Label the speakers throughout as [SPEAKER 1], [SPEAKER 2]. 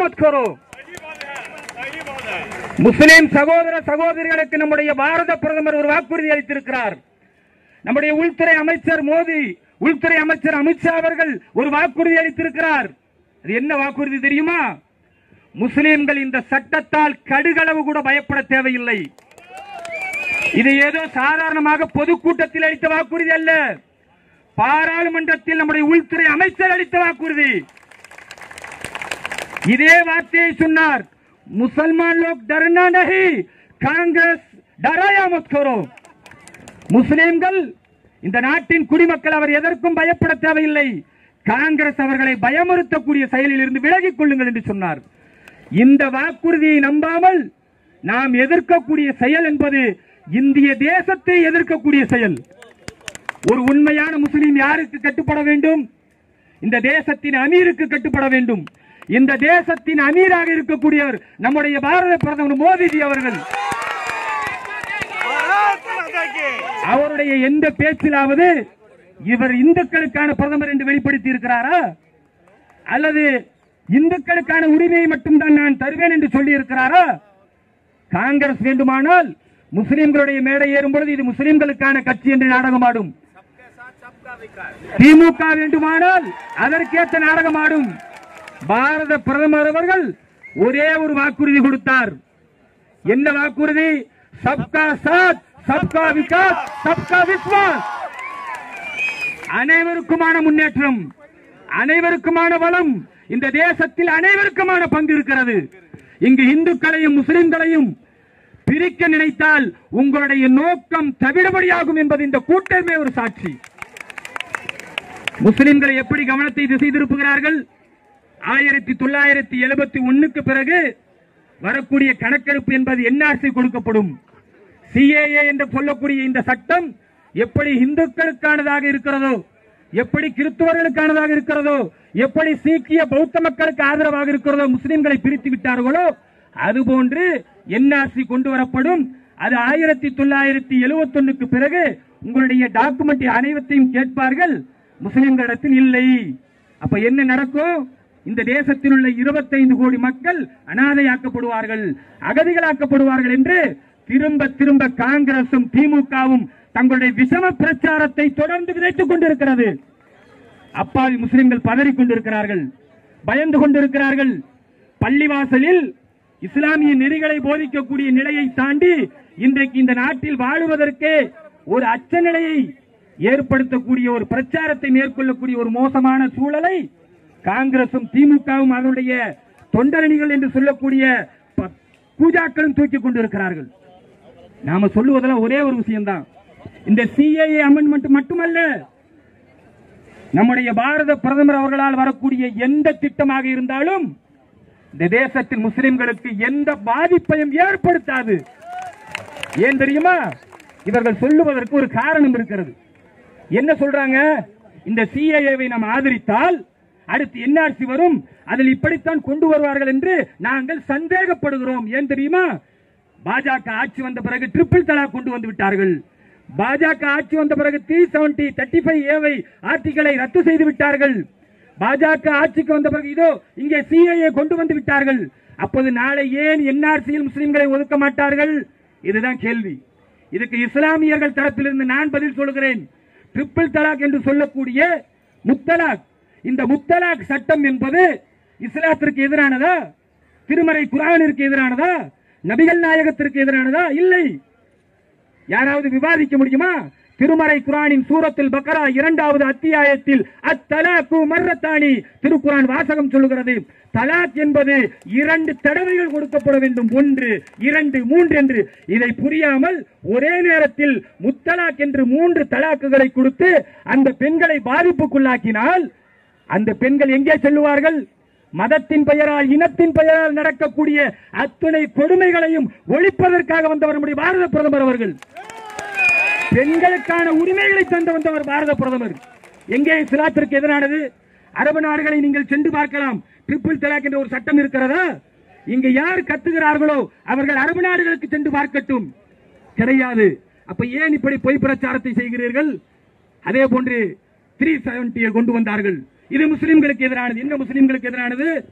[SPEAKER 1] मत करो। முஸ்லிம் சகோதர சகோதரிகளுக்கு நம்முடைய பாரத பிரதமர் ஒரு வாக்குறுதி அளித்திருக்கிறார். நம்முடைய உள்துறை அமைச்சர் மோடி, உள்துறை அமைச்சர் அமித்ஷா அவர்கள் ஒரு வாக்குறுதி அளித்திருக்கிறார். அது என்ன வாக்குறுதி தெரியுமா? முஸ்லிம்கள் இந்த சட்டத்தால் கடுகளவு கூட பயப்பட தேவையில்லை. இது ஏதோ சாதாரணமாக பொதுக்கூட்டத்தில் அளித்த வாக்குறுதி அல்ல, பாராளுமன்றத்தில் நம்முடைய உள்துறை அமைச்சர் அளித்த வாக்குறுதி. இதே வார்த்தையை சொன்னார், मुसलमान लोग डरना नहीं, कांग्रेस डराया मत करो. முஸ்லிம்கள் இந்த நாட்டின் குடிமக்கள் அவர் எதற்கும் பயப்பட தேவையில்லை, காங்கிரஸ் அவர்களை பயமுறுத்தக்கூடிய செயலில் இருந்து விலகிக் கொள்ளுங்கள் என்று சொன்னார். இந்த வாக்குறுதியை நம்பாமல் நாம் எதிர்க்கக்கூடிய செயல் என்பது இந்திய தேசத்தை எதிர்க்கக்கூடிய செயல். ஒரு உண்மையான முஸ்லிம் யாருக்கு கட்டுப்பட வேண்டும்? இந்த தேசத்தின் அமீருக்கு கட்டுப்பட வேண்டும். இந்த தேசத்தின் அமீராக இருக்கக்கூடியவர் நம்முடைய பாரத பிரதமர் மோடிஜி அவர்கள். அவருடைய எந்த பேச்சிலாவது இவர் இந்துக்களுக்கான பிரதமர் என்று வெளிப்படுத்தி இருக்கிறாரா, அல்லது இந்துக்களுக்கான உரிமையை மட்டும்தான் நான் தருவேன் என்று சொல்லி இருக்கிறாரா? காங்கிரஸ் வேண்டுமானால் முஸ்லிம்களுடைய மேடை ஏறும் பொழுது இது முஸ்லிம்களுக்கான கட்சி என்று நாடகமாடும். திமுக வேண்டுமானால் அதற்கேற்ற நாடகமாடும். பாரத பிரதமர் அவர்கள் ஒரே ஒரு வாக்குறுதி கொடுத்தார். என்ன வாக்குறுதி? சப்கா சாத், சப்கா விகாஸ், சப்கா விஸ்வாஸ். அனைவருக்குமான முன்னேற்றம், அனைவருக்குமான வளம். இந்த தேசத்தில் அனைவருக்குமான பங்கு இருக்கிறது. இங்கு இந்துக்களையும் முஸ்லிம்களையும் பிரிக்க நினைத்தால் உங்களுடைய நோக்கம் தவிடுபடியாகும் என்பது இந்த கூட்டமே ஒரு சாட்சி. முஸ்லிம்களை எப்படி கவனத்தை திசை திருப்புகிறார்கள்? 1971க்கு பிறகு வரக்கூடிய கணக்கெடுப்பு என்பது என்ஆர்சி கொடுக்கப்படும். சிஏஏ என்று சொல்லக்கூடிய இந்த சட்டம் எப்படி இந்துக்களுக்கானதாக இருக்கிறதோ, எப்படி கிறிஸ்துவர்களுக்கானதாக இருக்கிறதோ, எப்படி சீக்கிய பௌத்த மக்களுக்கு ஆதரவாக இருக்கிறதோ, முஸ்லிம்களை பிரித்து விட்டார்களோ அதுபோன்று என்ஆர்சி கொண்டு வரப்படும். அது 1971க்கு பிறகு உங்களுடைய டாக்குமெண்ட் அனைத்தையும் கேட்பார்கள், முஸ்லிம்களிடத்தில் இல்லை. அப்ப என்ன நடக்கும்? இந்த தேசத்தில் உள்ள 25 கோடி மக்கள் அனாதையாக்கப்படுவார்கள், அகதிகளாக்கப்படுவார்கள் என்று திரும்ப திரும்ப காங்கிரசும் திமுகவும் தங்களுடைய விஷம பிரச்சாரத்தை தொடர்ந்து விதைத்துக் கொண்டிருக்கிறது. அப்பாவி முஸ்லிம்கள் பதறிக் கொண்டிருக்கிறார்கள், பயந்து கொண்டிருக்கிறார்கள். பள்ளிவாசலில் இஸ்லாமிய நெறிகளை போதிக்கக்கூடிய நிலையை தாண்டி இன்றைக்கு இந்த நாட்டில் வாழுவதற்கே ஒரு அச்ச நிலையை ஏற்படுத்தக்கூடிய ஒரு பிரச்சாரத்தை மேற்கொள்ளக்கூடிய ஒரு மோசமான சூழலை காங்கிரசும் திமுகவும் அதனுடைய தொண்டரணிகள் என்று சொல்லக்கூடிய பூஜாக்களும் தூக்கிக் கொண்டிருக்கிறார்கள். நாம சொல்லுவதெல்லாம் ஒரே ஒரு விஷயம்தான். இந்த சிஏஏ அமெண்ட்மெண்ட் மட்டுமல்ல, நம்முடைய பாரத பிரதமர் அவர்களால் வரக்கூடிய எந்த திட்டமாக இருந்தாலும் இந்த தேசத்தில் முஸ்லிம்களுக்கு எந்த பாதிப்பையும் ஏற்படுத்தாது. ஏன் தெரியுமா? இவர்கள் சொல்லுவதற்கு ஒரு காரணம் இருக்கிறது. என்ன சொல்றாங்க? இந்த சிஏஏவை நாம் ஆதரித்தால் அடுத்து என்ஆர்சி வரும், அதில் இப்படித்தான் கொண்டு வருவார்கள் என்று நாங்கள் சந்தேகப்படுகிறோம். ஏன் தெரியுமா? பாஜக ஆட்சி வந்த பிறகு ட்ரிபிள் தலாக் கொண்டு வந்து விட்டார்கள். பாஜக ஆட்சி வந்த பிறகு 370 35A ஆர்டிகளை ரத்து செய்து விட்டார்கள். பாஜக ஆட்சிக்கு வந்த பிறகு இதோ இங்கே சிஏஏ கொண்டு வந்து விட்டார்கள். அப்போது நாளை ஏன் என்ஆர்சியில் முஸ்லிம்களை ஒதுக்க மாட்டார்கள்? இதுதான் கேள்வி. இதுக்கு இஸ்லாமியர்கள் தரப்பிலிருந்து நான் பதில் சொல்கிறேன். ட்ரிபிள் தலாக் என்று சொல்லக்கூடிய முத்தலாக், இந்த முத்தலாக் சட்டம் என்பது இஸ்லாத்திற்கு எதிரானதா? திருமறை குர்ஆனிற்கு எதிரானதா? நபிகள் நாயகத்திற்கு எதிரானதா? இல்லை. யாராவது விவாதிக்க முடியுமா? திருமறை குர்ஆனின் சூரத்துல் பக்ரா 2வது அத்தியாயத்தில் அத்தலாக்கு மர்ரத்தானி திருக்குர்ஆன் வாசகம் சொல்லுகிறது, தலாக் என்பது 2 தடவைகள் கொடுக்கப்பட வேண்டும், 1 2 3 என்று. இதை புரியாமல் ஒரே நேரத்தில் முத்தலாக் என்று 3 தலாக்குகளை கொடுத்து அந்த பெண்களை பாதிப்புக்குள்ளாக்கினால் அந்த பெண்கள் எங்கே செல்லுவார்கள்? மதத்தின் பெயரால் இனத்தின் பெயரால் நடக்கக்கூடிய அத்துணை கொடுமைகளையும் ஒழிப்பதற்காக வந்தவர் நம்முடைய பாரத பிரதமர் அவர்கள். பெண்களுக்கான உரிமைகளை தந்து வந்தவர் பாரத பிரதமர். எங்கே இஸ்லாத்திற்கு எதிரானது? அரபு நாடுகளை நீங்கள் சென்று பார்க்கலாம். ட்ரிபிள் தலாக் என்ற ஒரு சட்டம் இருக்கிறதா? இங்க யார் கத்துகிறார்களோ அவர்கள் அரபு நாடுகளுக்கு சென்று பார்க்கட்டும். கிடையாது. அப்ப ஏன் இப்படி பொய் பிரச்சாரத்தை செய்கிறீர்கள்? அதே போன்று 370 கொண்டு வந்தார்கள். இது முஸ்லிம்களுக்கு எதிரானது. என்ன முஸ்லிம்களுக்கு எதிரானது?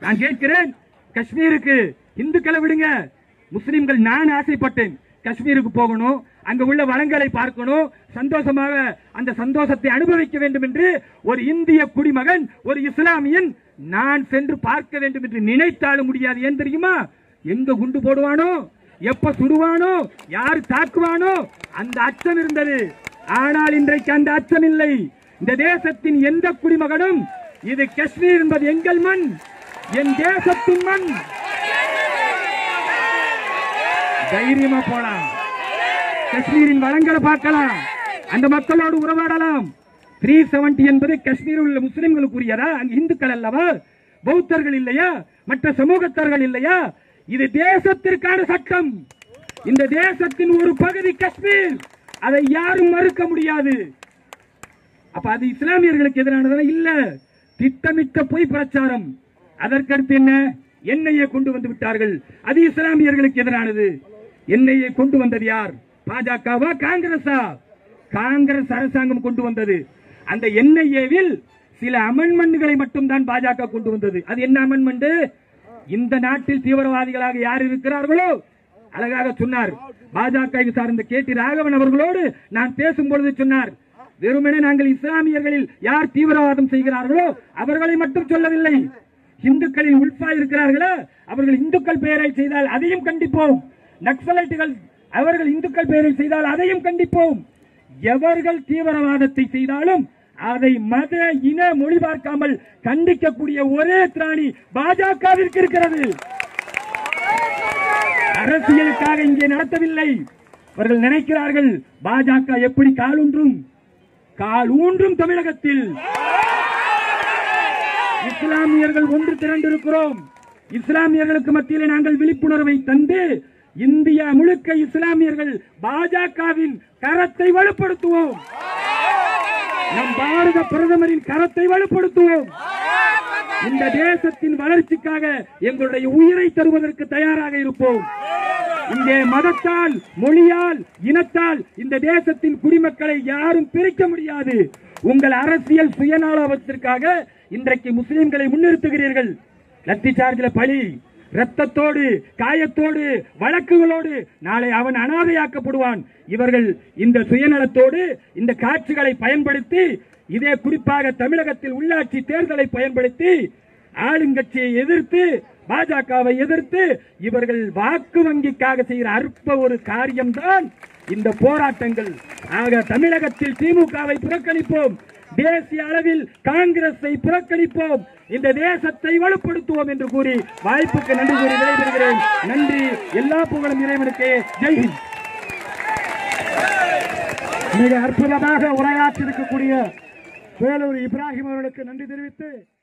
[SPEAKER 1] நான் கேட்கிறேன், காஷ்மீருக்கு இந்துக்களை விடுங்க, முஸ்லிம்கள் நான் ஆசைப்பட்டேன் காஷ்மீருக்கு போகணும், அங்க உள்ள வளங்களை பார்க்கணும், சந்தோஷமாக அந்த சந்தோஷத்தை அனுபவிக்க வேண்டும் என்று ஒரு இந்திய குடிமகன், ஒரு இஸ்லாமியன் நான் சென்று பார்க்க வேண்டும் என்று நினைத்தாலும் முடியாது. ஏன் தெரியுமா? எங்க குண்டு போடுவானோ, எப்ப சுடுவானோ, யார் தாக்குவானோ அந்த அச்சம் இருந்தது. ஆனால் இன்றைக்கு அந்த அச்சம் இல்லை. இந்த தேசத்தின் எந்த குடிமகனும் இது காஷ்மீர் என்பது எங்கள் மண், என் தேசத்தின் மண், தைரியமா போலாம், காஷ்மீரின் வளங்களை பார்க்கலாம், அந்த மக்களோடு உறவாடலாம். 370 என்பது காஷ்மீரில் உள்ள முஸ்லிம்களுக்குரியதா? அங்கு இந்துக்கள் அல்லவா, பௌத்தர்கள் இல்லையா, மற்ற சமூகத்தர்கள் இல்லையா? இது தேசத்திற்கான சட்டம். இந்த தேசத்தின் ஒரு பகுதி காஷ்மீர், அதை யாரும் மறுக்க முடியாது. அப்ப அது இஸ்லாமியர்களுக்கு எதிரானதா? இல்ல, திட்டமிட்ட பொய் பிரச்சாரம். அதற்கடுத்து என்ன? என்ஐஏ கொண்டு வந்து விட்டார்கள், அது இஸ்லாமியர்களுக்கு எதிரானது. என்ஐஏ கொண்டு வந்தது யார்? பாஜகவா, காங்கிரஸா? காங்கிரஸ் அரசாங்கம் கொண்டு வந்தது. அந்த என்ஐஏவில் சில அமெண்ட்மெண்ட்களை மட்டும் தான் பாஜக கொண்டு வந்தது. அது என்ன அமெண்ட்மெண்ட்? இந்த நாட்டில் தீவிரவாதிகளாக யார் இருக்கிறார்களோ, அழகாக சொன்னார் பாஜக சார்ந்த கேடி ராகவன் அவர்களோடு நான் பேசும்பொழுது சொன்னார், வெறுமனே நாங்கள் இஸ்லாமியர்களில் யார் தீவிரவாதம் செய்கிறார்களோ அவர்களை மட்டும் சொல்லவில்லை, இந்துக்களில் உள்பா இருக்கிறார்களோ அவர்கள் இந்துக்கள் பெயரை செய்தால் அதையும் கண்டிப்போம், நக்சலைட்டுகள் அவர்கள் இந்துக்கள் பெயரில் செய்தால் அதையும் கண்டிப்போம். எவர்கள் தீவிரவாதத்தை செய்தாலும் அதை மத இன மொழி பார்க்காமல் கண்டிக்கக்கூடிய ஒரே திராணி பாஜகவிற்கு இருக்கிறது. அரசியலுக்காக இங்கே நடத்தவில்லை. அவர்கள் நினைக்கிறார்கள் பாஜக எப்படி கால் ஊன்றும் தமிழகத்தில் இஸ்லாமியர்கள் ஒன்று திரண்டிருக்கிறோம். இஸ்லாமியர்களுக்கு மத்தியிலே நாங்கள் விழிப்புணர்வை தந்து இந்தியா முழுக்க இஸ்லாமியர்கள் பாஜகவின் கரத்தை வலுப்படுத்துவோம், நம் பாரத பிரதமரின் கரத்தை வலுப்படுத்துவோம். இந்த தேசத்தின் வளர்ச்சிக்காக எங்களுடைய உயிரை தருவதற்கு தயாராக இருப்போம். இங்கே மதத்தால், மொழியால், இனத்தால் இந்த தேசத்தின் குடிமக்களை யாரும் பிரிக்க முடியாது. உங்கள் அரசியல் சுயநலத்திற்காக இன்றைக்கு முஸ்லிம்களை முன்னிறுத்துகிறீர்கள். லத்தி சார்ஜில் பலி, ரத்தத்தோடு, காயத்தோடு, வழக்குகளோடு நாளை அவன் அனாதையாக்கப்படுவான். இவர்கள் இந்த சுயநலத்தோடு இந்த காட்சிகளை பயன்படுத்தி, இதே குறிப்பாக தமிழகத்தில் உள்ளாட்சி தேர்தலை பயன்படுத்தி ஆளுங்கட்சியை எதிர்த்து, பாஜகவை எதிர்த்து இவர்கள் வாக்கு வங்கிக்காக செய்கிற அற்ப ஒரு காரியம்தான் இந்த போராட்டங்கள். ஆக தமிழகத்தில் திமுகவை புறக்கணிப்போம், தேசிய அளவில் காங்கிரஸை புறக்கணிப்போம், இந்த தேசத்தை வலுப்படுத்துவோம் என்று கூறி வாய்ப்புக்கு நன்றி கூறி விடைபெறுகிறேன். நன்றி. எல்லா புகழும் இறைவனுக்கு. ஜெய்ஹிந்த்.
[SPEAKER 2] மிக அற்புதமாக உரையாற்றிருக்கக்கூடிய வேலூர் இப்ராஹிம் அவர்களுக்கு நன்றி தெரிவித்து